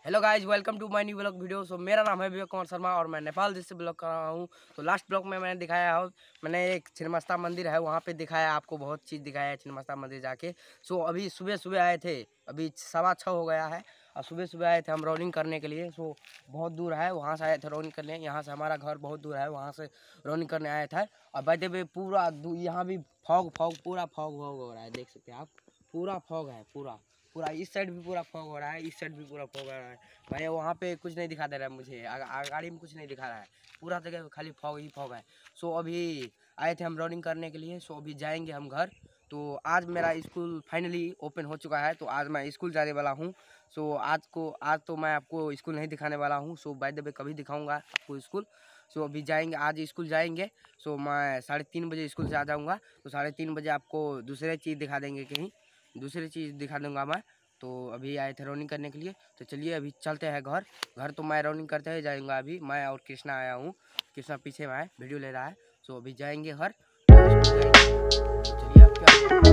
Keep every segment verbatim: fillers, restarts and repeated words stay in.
Hello guys, welcome to my new blog video. So मेरा नाम है विवेक कुमार शर्मा और मैं नेपाल देश से ब्लॉग कर रहा हूँ। तो लास्ट ब्लॉग में मैंने दिखाया है, मैंने एक छिन्नमस्ता मंदिर है वहाँ पे दिखाया, आपको बहुत चीज़ दिखाया है छिन्नमस्ता मंदिर जाके। सो अभी सुबह सुबह आए थे, अभी सवा छः हो गया है और सुबह सुबह आए थे हम रनिंग करने के लिए। सो बहुत दूर है, वहाँ से आए थे रनिंग करने। यहाँ से हमारा घर बहुत दूर है, वहाँ से रनिंग करने आए थे। और बैठे हुए पूरा यहाँ भी फॉग फॉग पूरा फॉग फॉग हो रहा है, देख सकते हैं आप, पूरा फॉग है पूरा पूरा। इस साइड भी पूरा फॉग हो रहा है, इस साइड भी पूरा फॉग हो रहा है भाई। वहाँ पे कुछ नहीं दिखा दे रहा है मुझे, गाड़ी में कुछ नहीं दिखा रहा है, पूरा जगह खाली फॉग ही फॉग है। सो अभी आए थे हम रनिंग करने के लिए। सो अभी जाएंगे हम घर। तो आज मेरा स्कूल फाइनली ओपन हो चुका है, तो आज मैं स्कूल जाने वाला हूँ। सो आज को आज तो मैं आपको स्कूल नहीं दिखाने वाला हूँ। सो बाय द वे कभी दिखाऊँगा आपको स्कूल। सो अभी जाएंगे, आज स्कूल जाएंगे। सो मैं साढ़े तीन बजे स्कूल से आ जाऊँगा। तो साढ़े तीन बजे आपको दूसरे चीज़ दिखा देंगे, कहीं दूसरी चीज़ दिखा दूँगा मैं। तो अभी आए थे रनिंग करने के लिए, तो चलिए अभी चलते हैं घर। घर तो मैं रनिंग करते ही जाऊँगा। अभी मैं और कृष्णा आया हूँ, कृष्णा पीछे में है, वीडियो ले रहा है। सो अभी जाएंगे घर, तो चलिए अब क्या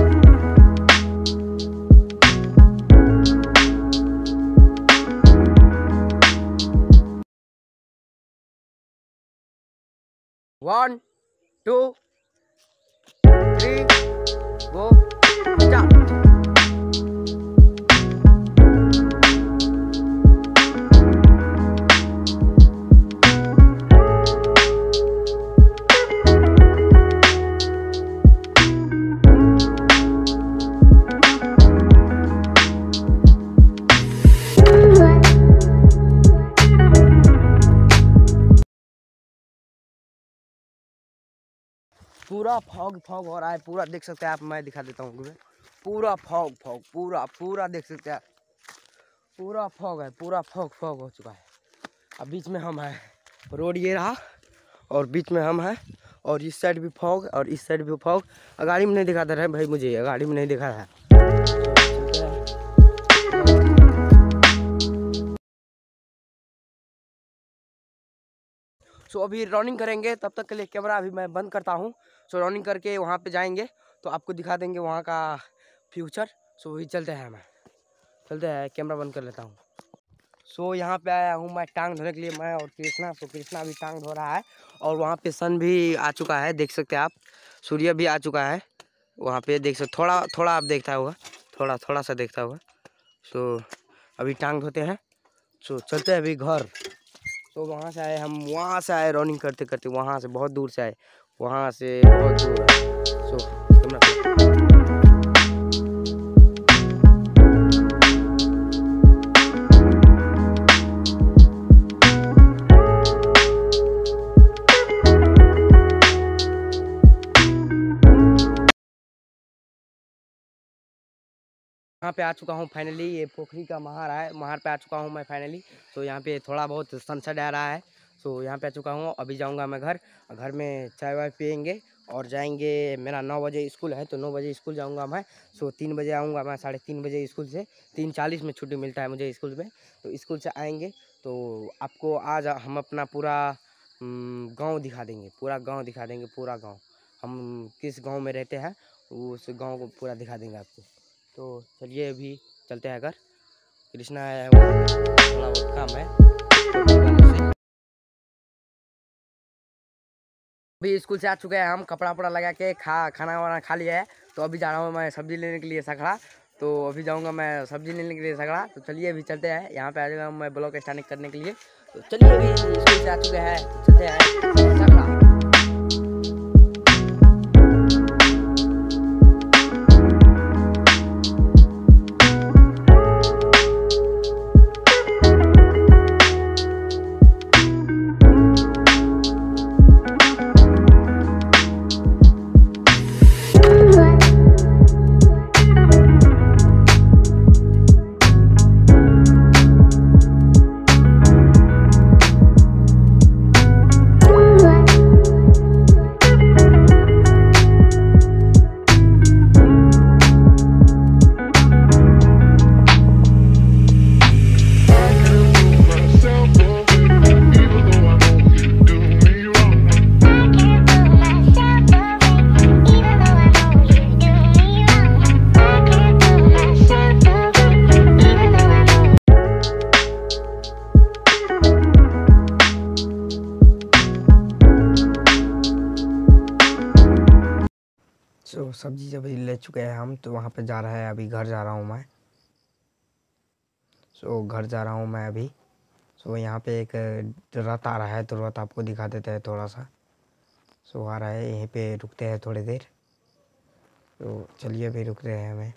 one two three go start. पूरा फॉग फॉग हो रहा है, पूरा देख सकते हैं आप। मैं दिखा देता हूँ, पूरा फॉग फॉग पूरा पूरा देख सकते हैं, पूरा फॉग है, पूरा फॉग फॉग हो चुका है। अब बीच में हम हैं, रोड ये रहा और बीच में हम हैं, और इस साइड भी फॉग और इस साइड भी फॉग। गाड़ी में नहीं दिखा दे रहा है भाई, मुझे गाड़ी में नहीं दिखा रहा है। सो अभी रनिंग करेंगे, तब तक के लिए कैमरा अभी मैं बंद करता हूँ। सो रनिंग करके वहाँ पे जाएंगे तो आपको दिखा देंगे वहाँ का फ्यूचर। सो अभी चलते हैं, मैं चलते हैं, कैमरा बंद कर लेता हूँ। सो यहाँ पे आया हूँ मैं टांग धोने के लिए, मैं और कृष्णा। सो कृष्णा अभी टांग धो रहा है और वहाँ पे सन भी आ चुका है, देख सकते हैं आप, सूर्य भी आ चुका है वहाँ पे, देख सकते, थोड़ा थोड़ा आप देखता होगा, थोड़ा थोड़ा सा देखता होगा। सो अभी टांग धोते हैं, सो चलते हैं अभी घर। तो वहाँ से आए हम, वहाँ से आए रनिंग करते करते, वहाँ से बहुत दूर से आए, वहाँ से बहुत दूर है। सो यहाँ पे आ चुका हूँ फाइनली, ये पोखरी का महार है, महार पे आ चुका हूँ मैं फाइनली। तो यहाँ पे थोड़ा बहुत सनसेट आ रहा है। सो यहाँ पे आ चुका हूँ, अभी जाऊँगा मैं घर, घर में चाय वाय पियेंगे और जाएंगे। मेरा नौ बजे स्कूल है, तो नौ बजे स्कूल जाऊँगा मैं। सो तीन बजे आऊँगा मैं, साढ़े तीन बजे स्कूल से, तीन चालीस में छुट्टी मिलता है मुझे स्कूल में। तो स्कूल से आएँगे तो आपको आज हम अपना पूरा गाँव दिखा देंगे, पूरा गाँव दिखा देंगे, पूरा गाँव, हम किस गाँव में रहते हैं उस गाँव को पूरा दिखा देंगे आपको। तो चलिए अभी चलते हैं घर, कृष्णा है वहाँ पे, थोड़ा बहुत काम है। अभी स्कूल से आ चुके हैं हम, कपड़ा वपड़ा लगा के खा खाना वाना खा लिया है। तो अभी जा रहा हूँ मैं सब्जी लेने के लिए सखड़ा। तो अभी जाऊँगा मैं सब्जी लेने के लिए सखड़ा। तो चलिए अभी चलते हैं, यहाँ पे आ जाऊँगा मैं ब्लॉग स्टार्टिंग करने के लिए। तो चलिए अभी स्कूल से आ चुके हैं, तो चलते हैं सखड़ा। सब्जी जब ले चुके हैं हम, तो वहाँ पे जा रहा है, अभी घर जा रहा हूँ मैं। सो घर जा रहा हूँ मैं अभी। सो यहाँ पे एक रथ आ रहा है, तो रथ आपको दिखा देते हैं थोड़ा सा। सो आ रहा है, यहीं पे रुकते हैं थोड़ी देर। तो चलिए अभी रुक रहे हैं हमें।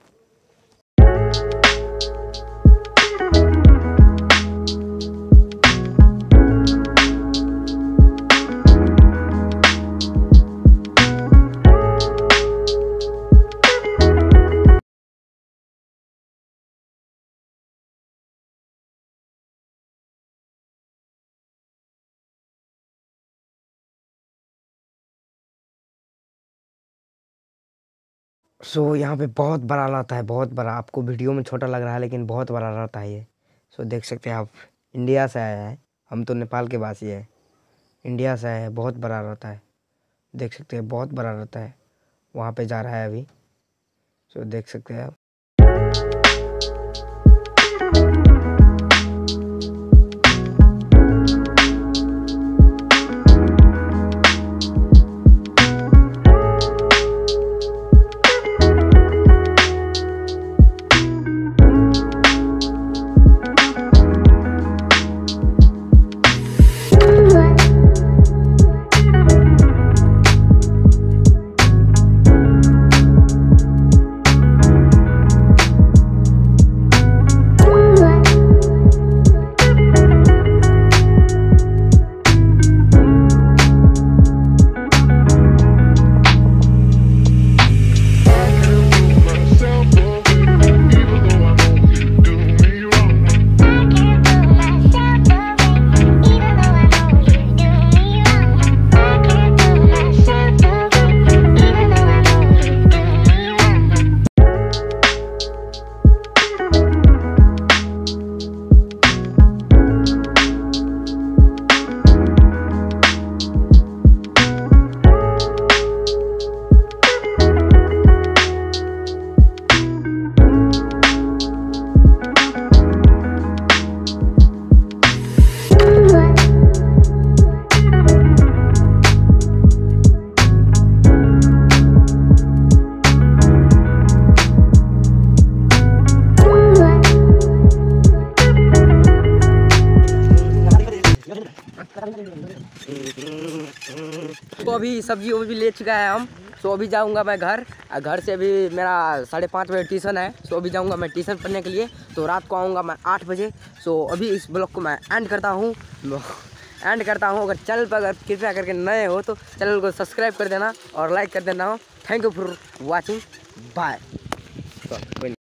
सो so, यहाँ पे बहुत बड़ा रहता है, बहुत बड़ा। आपको वीडियो में छोटा लग रहा है, लेकिन बहुत बड़ा रहता है ये। सो so, देख सकते हैं आप, इंडिया से आया है, हम तो नेपाल के वासी है। इंडिया से आया है, बहुत बड़ा रहता है, देख सकते हैं, बहुत बड़ा रहता है। वहाँ पे जा रहा है अभी। सो so, देख सकते हैं आप। तो अभी सब्जी वो भी ले चुका है हम। सो अभी जाऊंगा मैं घर। घर से अभी मेरा साढ़े पाँच बजे ट्यूशन है। सो अभी जाऊंगा मैं ट्यूशन पढ़ने के लिए। तो रात को आऊँगा मैं आठ बजे। सो अभी इस ब्लॉग को मैं एंड करता हूँ एंड करता हूँ। अगर चैनल पर अगर कृपया करके नए हो तो चैनल को सब्सक्राइब कर देना और लाइक कर देना। Thank you for watching, bye.